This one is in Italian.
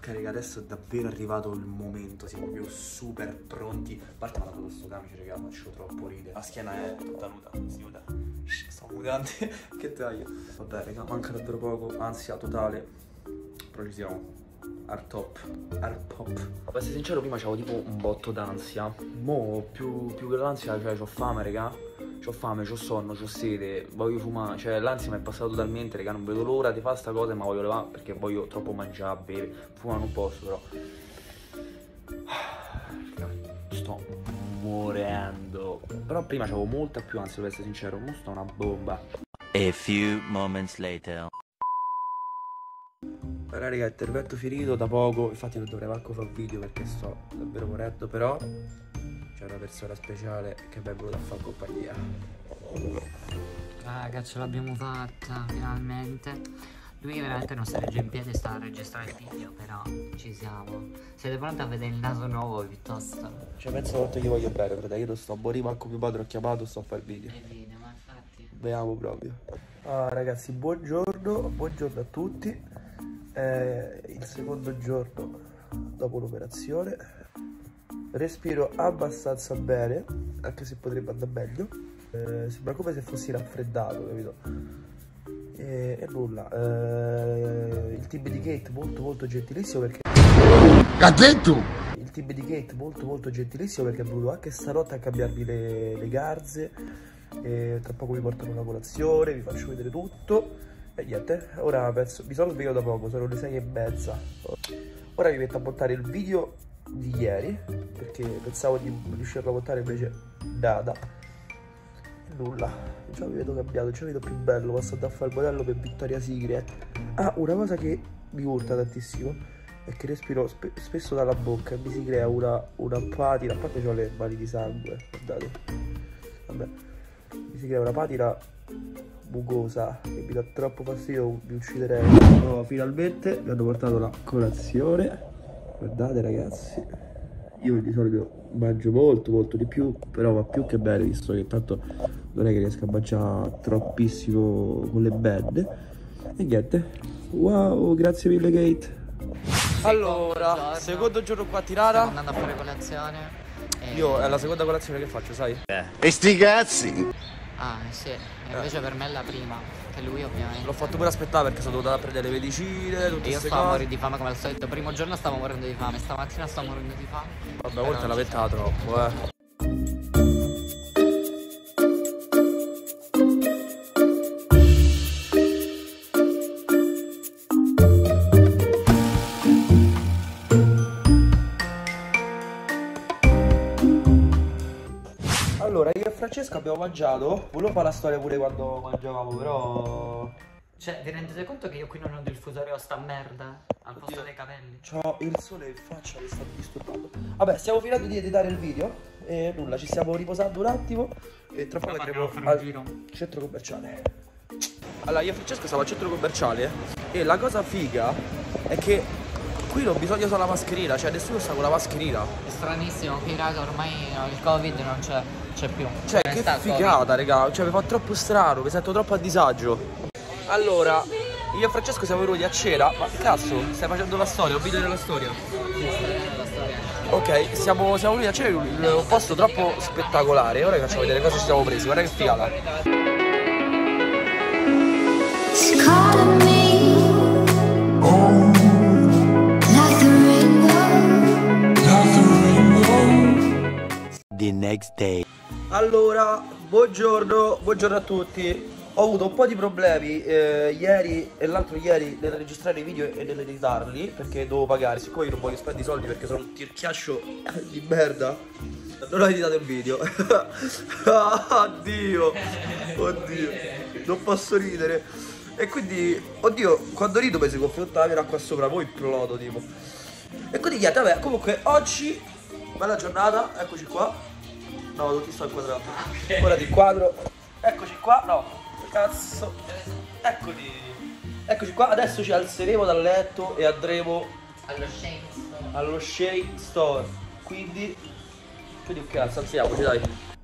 Ok raga, adesso è davvero arrivato il momento, siamo proprio super pronti. A parte mi ha dato questo camice raga, faccio troppo ridere. La schiena è tutta nuda, si nuda. Sto mutante, che taglio. Vabbè raga, manca davvero poco, ansia totale. Però ci siamo. Art top, art pop. Per essere sincero, prima c'avevo tipo un botto d'ansia. Mo più che l'ansia, cioè c'ho fame raga. C'ho fame, c'ho sonno, c'ho sede, voglio fumare. Cioè l'ansia mi è passata totalmente raga, non vedo l'ora di fare sta cosa, ma voglio levare perché voglio troppo mangiare, bere. Fumare non posso però. Sto morendo. Però prima c'avevo molta più ansia, per essere sincero. Mo sto una bomba. A few moments later. Allora raga, il tervetto finito da poco. Infatti non dovrei manco fare un video perché sto davvero morendo. Però c'è una persona speciale che mi è venuta a fare compagnia. Raga, ce l'abbiamo fatta finalmente. Lui veramente non si regge in piedi e sta a registrare il video, però ci siamo. Siete pronti a vedere il naso nuovo piuttosto? Cioè penso quanto gli voglio bene, frate. Io non sto a morire, manco mio padre ho chiamato, sto a fare il video. Il video, ma infatti. Beviamo proprio. Ah ragazzi, buongiorno a tutti. Il secondo giorno dopo l'operazione. Respiro abbastanza bene, anche se potrebbe andare meglio. Sembra come se fossi raffreddato, capito? E nulla. Il team di Kate molto gentilissimo perché... Cazzetto! Il team di Kate molto gentilissimo perché è venuto anche stanotte a cambiarmi le garze. Tra poco mi portano una colazione, vi faccio vedere tutto. E niente, ora penso, mi sono svegliato da poco, sono le 6:30. Ora mi metto a montare il video di ieri, perché pensavo di riuscirlo a montare, invece nada. E nulla, già mi vedo cambiato, già mi vedo più bello, posso andare a fare il modello per Victoria's Secret. Ah, una cosa che mi urta tantissimo è che respiro spesso dalla bocca e mi si crea una patina, a parte ho le mani di sangue, guardate. Vabbè, mi si crea una patina mucosa che mi dà troppo fastidio, mi ucciderei. Oh, finalmente mi hanno portato la colazione. Guardate ragazzi, io di solito mangio molto di più, però va più che bene, visto che tanto non è che riesco a mangiare troppissimo con le bende. E niente, wow, grazie mille Kate. Allora, secondo giorno qua a Tirana. Stiamo andando a fare colazione. Io è la seconda colazione che faccio, sai? E sti cazzi! Ah, sì. E invece per me è la prima. Che lui ovviamente. L'ho fatto pure aspettare perché sono dovuto prendere le medicine, tutte E io queste stavo cose. morendo di fame come al solito. Primo giorno stavo morendo di fame, stamattina sto morendo di fame. Vabbè, a volte la vettata troppo, Allora, io e Francesco abbiamo mangiato. Volevo fare la storia pure quando mangiavamo, però... Cioè, vi rendete conto che io qui non ho diffusore o sta merda? Al posto dei capelli? C'ho il sole in faccia, mi sta disturbando. Vabbè, stiamo finendo di editare il video e nulla, ci stiamo riposando un attimo e tra poco andremo al centro commerciale. Allora, io e Francesco siamo al centro commerciale e la cosa figa è che qui non bisogna usare la mascherina, cioè nessuno sta con la mascherina. È stranissimo, qui raga, ormai il covid non c'è più. Cioè, che figata, raga, cioè mi fa troppo strano, mi sento troppo a disagio. Allora, io e Francesco siamo venuti a cena. Ma cazzo, stai facendo la storia, un video della storia. Ok, siamo venuti a cena in un posto troppo spettacolare. Ora vi facciamo vedere cosa ci siamo presi, guarda che figata. The next day. Allora, buongiorno a tutti. Ho avuto un po' di problemi ieri e l'altro ieri nel registrare i video e nell'editarli, perché dovevo pagare. Siccome io non voglio spendere i soldi perché sono un tirchiascio di merda, non ho editato il video. Oddio, non posso ridere. E quindi, oddio, quando rido mi si gonfia la mia qua sopra, poi implodo tipo. E quindi niente, vabbè, comunque oggi bella giornata, eccoci qua. No, non ti sto inquadrando. Ora ti inquadro. Eccoci qua, no. Cazzo, eccoci qua, adesso ci alzeremo dal letto e andremo allo Shane Store. Quindi che cazzo, alziamoci dai.